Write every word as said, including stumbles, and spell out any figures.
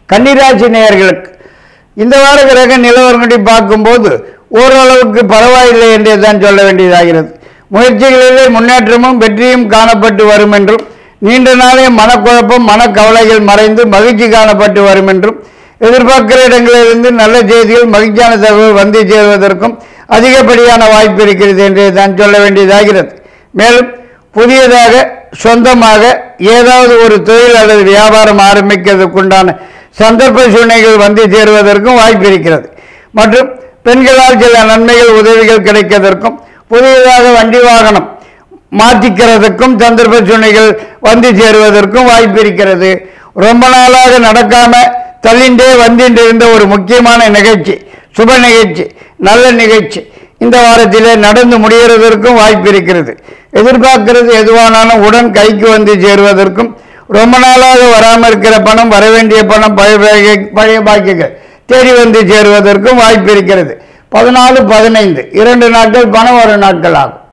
கன்னிராசி நேயர்களுக்கு இந்த வார கிரக நிலவரங்களை பார்க்கும்போது ஓரளவுக்கு பரவாயில்லை என்றே தான் சொல்ல வேண்டியதாகிறது. முயற்சிகளிலே முன்னேற்றமும் வெற்றியும் காணப்பட்டு வரும் என்றும், நீண்ட நாளே மனக்குழப்பம் மனக்கவலைகள் மறைந்து மகிழ்ச்சி காணப்பட்டு வரும் என்றும், எதிர்பார்க்கிற இடங்களிலிருந்து நல்ல செய்திகள் மகிழ்ச்சியான தகவல் வந்து சேருவதற்கும் அதிகப்படியான வாய்ப்பு இருக்கிறது என்றே தான் சொல்ல வேண்டியதாகிறது. மேலும் புதியதாக சொந்தமாக ஏதாவது ஒரு தொழில் அல்லது வியாபாரம் ஆரம்பிக்கிறதுக்குண்டான சந்தர்ப்ப சூழ்நிலைகள் வந்து சேருவதற்கும் வாய்ப்பு இருக்கிறது. மற்றும் பெண்களால் சில நன்மைகள் உதவிகள் கிடைப்பதற்கும், புதியதாக வண்டி வாகனம் மாற்றிக்கிறதுக்கும் சந்தர்ப்ப சூழ்நிலைகள் வந்து சேருவதற்கும் வாய்ப்பு இருக்கிறது. ரொம்ப நாளாக நடக்காம தள்ளிண்டே வந்துட்டு இருந்த ஒரு முக்கியமான நிகழ்ச்சி, சுப நிகழ்ச்சி, நல்ல நிகழ்ச்சி இந்த வாரத்திலே நடந்து முடிகிறதற்கும் வாய்ப்பு இருக்கிறது. எதிர்பார்க்கிறது எதுவானாலும் உடன் கைக்கு வந்து சேருவதற்கும், ரொம்ப நாளாக வராமல் இருக்கிற பணம், வரவேண்டிய பணம், பழைய பழைய பாக்கிகள் தேடி வந்து சேருவதற்கும் வாய்ப்பு இருக்கிறது. பதினாலு பதினைந்து இரண்டு நாட்கள் பணம் வரும் நாட்கள் ஆகும்.